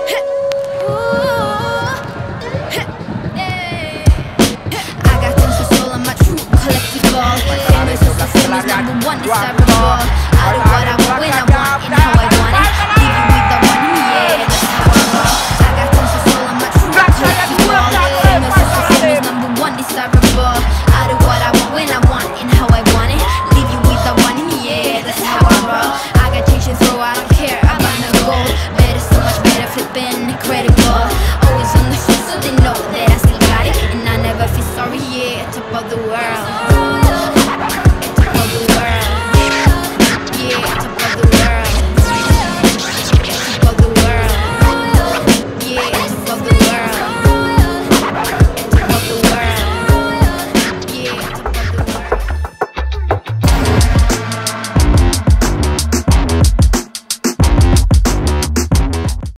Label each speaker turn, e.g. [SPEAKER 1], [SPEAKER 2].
[SPEAKER 1] I got tons of soul on my true collective ball. Famous, so famous, #1 is our